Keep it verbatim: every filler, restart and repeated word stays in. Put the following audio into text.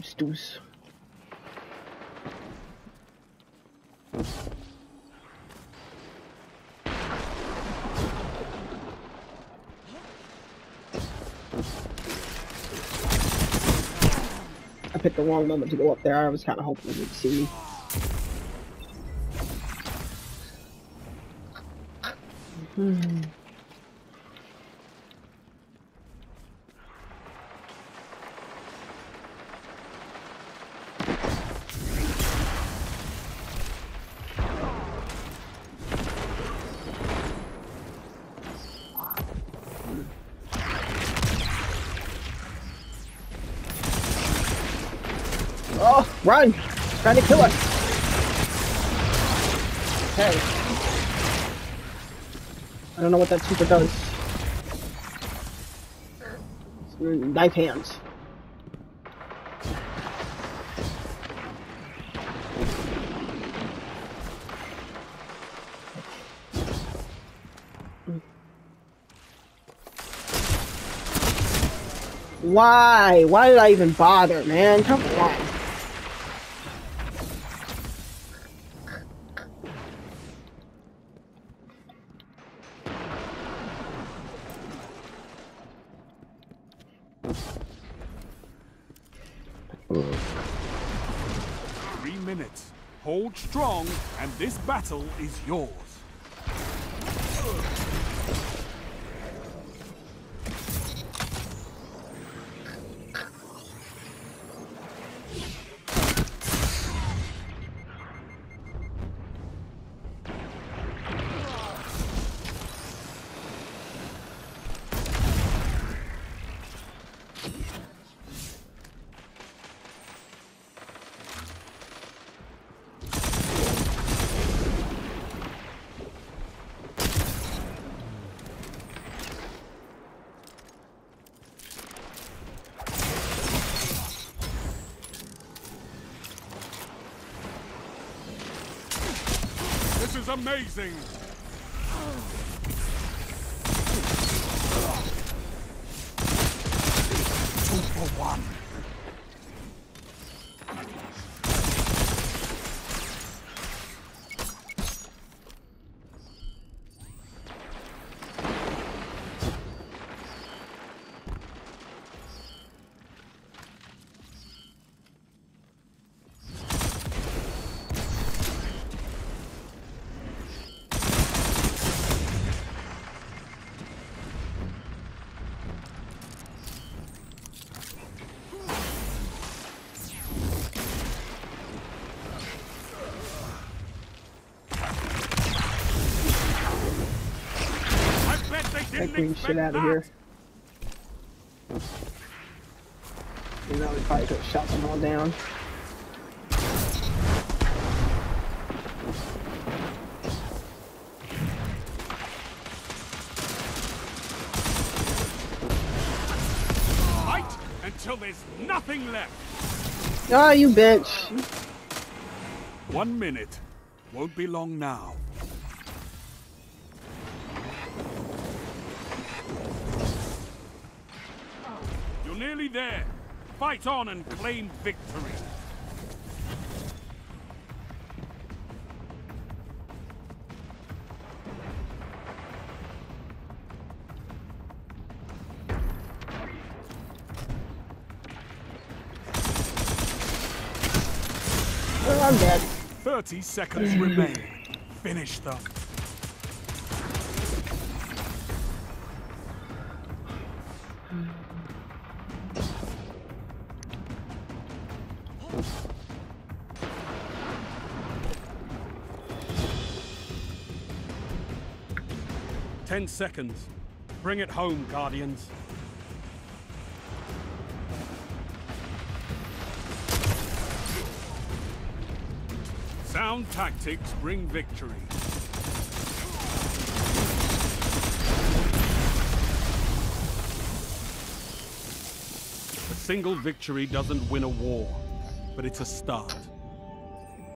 deuce, deuce. I picked the wrong moment to go up there. I was kind of hoping they'd see me. Hmm. Oh, run! Trying to kill us. Okay. I don't know what that super does. Knife hands. Why? Why did I even bother, man? Come on. Three minutes. Hold strong, and this battle is yours. This is amazing! Two for one. Take the shit out of here. You know, we probably could have shot them all down. Fight until there's nothing left. Ah, oh, you bitch. One minute. Won't be long now. Nearly there. Fight on and claim victory. Oh, I'm dead. Thirty seconds remain. Finish them. Ten seconds. Bring it home, Guardians. Sound tactics bring victory. A single victory doesn't win a war, but it's a start.